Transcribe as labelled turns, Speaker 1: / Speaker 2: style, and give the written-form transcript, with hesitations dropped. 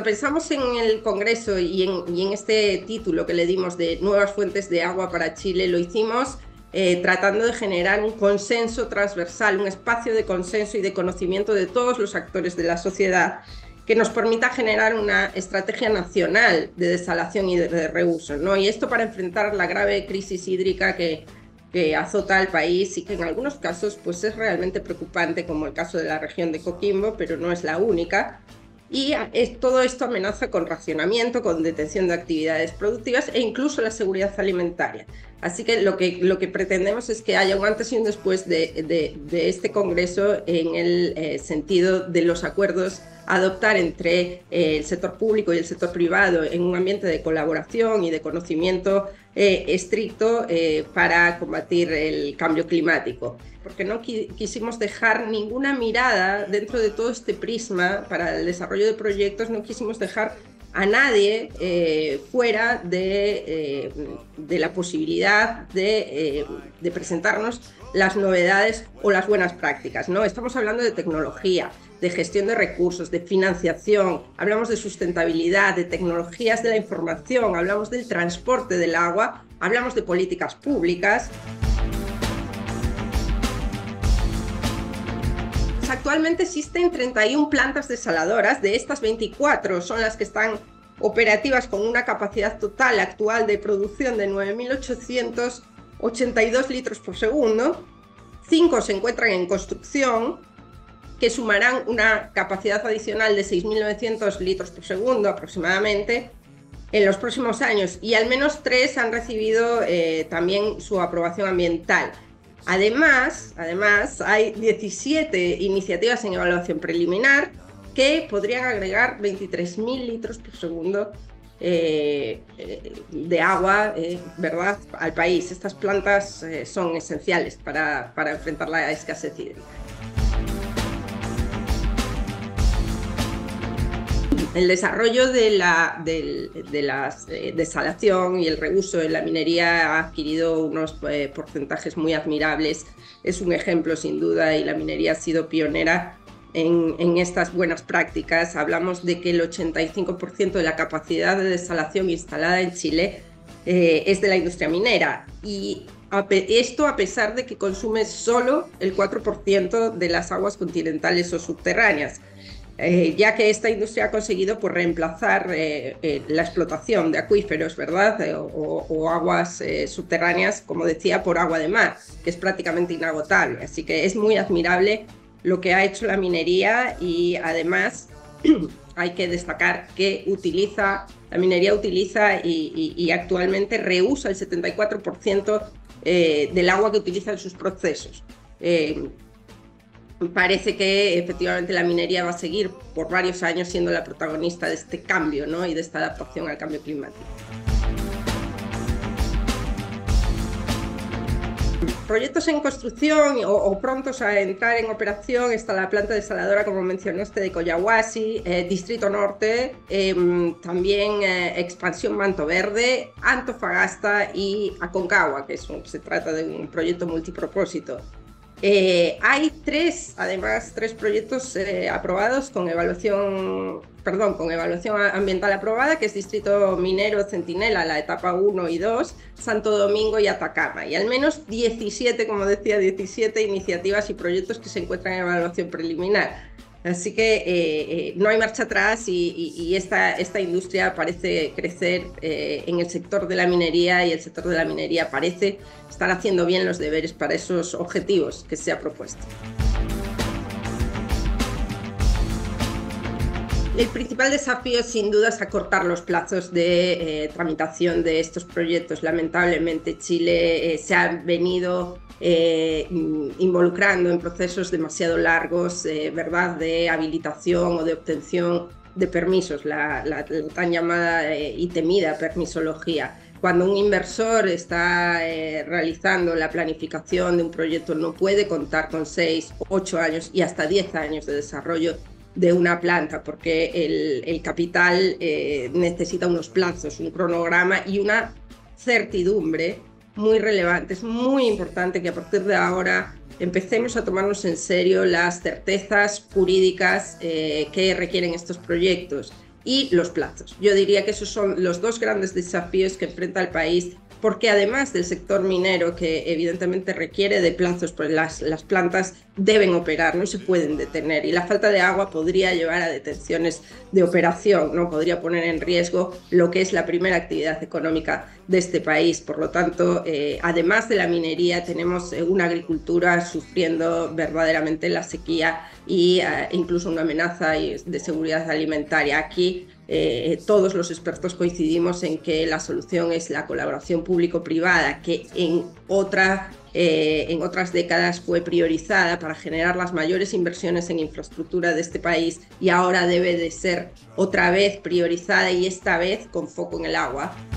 Speaker 1: pensamos en el Congreso y en este título que le dimos de Nuevas fuentes de agua para Chile, lo hicimos tratando de generar un consenso transversal, un espacio de consenso y de conocimiento de todos los actores de la sociedad que nos permita generar una estrategia nacional de desalación y de reuso, ¿no? Y esto para enfrentar la grave crisis hídrica que azota al país y que en algunos casos pues, es realmente preocupante, como el caso de la región de Coquimbo, pero no es la única. Y todo esto amenaza con racionamiento, con detención de actividades productivas e incluso la seguridad alimentaria. Así que lo que pretendemos es que haya un antes y un después de este Congreso en el sentido de los acuerdos a adoptar entre el sector público y el sector privado en un ambiente de colaboración y de conocimiento estricto para combatir el cambio climático. Porque no quisimos dejar ninguna mirada dentro de todo este prisma para el desarrollo de proyectos, no quisimos dejar a nadie fuera de la posibilidad de presentarnos las novedades o las buenas prácticas, ¿no? Estamos hablando de tecnología, de gestión de recursos, de financiación, hablamos de sustentabilidad, de tecnologías de la información, hablamos del transporte del agua, hablamos de políticas públicas. Actualmente existen 31 plantas desaladoras, de estas 24 son las que están operativas con una capacidad total actual de producción de 9.882 litros por segundo, 5 se encuentran en construcción, que sumarán una capacidad adicional de 6.900 litros por segundo aproximadamente en los próximos años, y al menos 3 han recibido también su aprobación ambiental. Además, hay 17 iniciativas en evaluación preliminar que podrían agregar 23.000 litros por segundo de agua, ¿verdad?, al país. Estas plantas son esenciales para enfrentar la escasez hídrica. El desarrollo de la desalación y el reuso en la minería ha adquirido unos porcentajes muy admirables. Es un ejemplo sin duda, y la minería ha sido pionera en estas buenas prácticas. Hablamos de que el 85% de la capacidad de desalación instalada en Chile es de la industria minera, y esto a pesar de que consume solo el 4% de las aguas continentales o subterráneas. Ya que esta industria ha conseguido pues, reemplazar la explotación de acuíferos, ¿verdad? O aguas subterráneas, como decía, por agua de mar, que es prácticamente inagotable. Así que es muy admirable lo que ha hecho la minería, y además hay que destacar que la minería utiliza y actualmente reusa el 74% del agua que utiliza en sus procesos. Parece que efectivamente la minería va a seguir por varios años siendo la protagonista de este cambio, ¿no?, y de esta adaptación al cambio climático. Proyectos en construcción o prontos a entrar en operación está la planta desaladora, como mencionaste, de Collahuasi, Distrito Norte, también Expansión Manto Verde, Antofagasta y Aconcagua, que se trata de un proyecto multipropósito. Hay tres proyectos aprobados con evaluación ambiental aprobada, que es Distrito Minero Centinela, la etapa 1 y 2, Santo Domingo y Atacama, y al menos 17, como decía, 17 iniciativas y proyectos que se encuentran en evaluación preliminar. Así que no hay marcha atrás, y esta industria parece crecer en el sector de la minería, y el sector de la minería parece estar haciendo bien los deberes para esos objetivos que se ha propuesto. El principal desafío, sin duda, es acortar los plazos de tramitación de estos proyectos. Lamentablemente, Chile se ha venido involucrando en procesos demasiado largos, ¿verdad?, de habilitación o de obtención de permisos, la tan llamada y temida permisología. Cuando un inversor está realizando la planificación de un proyecto, no puede contar con 6, 8 años y hasta 10 años de desarrollo de una planta, porque el capital necesita unos plazos, un cronograma y una certidumbre muy relevante. Es muy importante que a partir de ahora empecemos a tomarnos en serio las certezas jurídicas que requieren estos proyectos. y los plazos. Yo diría que esos son los dos grandes desafíos que enfrenta el país, porque además del sector minero, que evidentemente requiere de plazos, pues las plantas deben operar, no se pueden detener, y la falta de agua podría llevar a detenciones de operación, ¿no? Podría poner en riesgo lo que es la primera actividad económica de este país. Por lo tanto, además de la minería, tenemos una agricultura sufriendo verdaderamente la sequía y incluso una amenaza de seguridad alimentaria. Aquí todos los expertos coincidimos en que la solución es la colaboración público-privada, que en otras décadas fue priorizada para generar las mayores inversiones en infraestructura de este país, y ahora debe de ser otra vez priorizada, y esta vez con foco en el agua.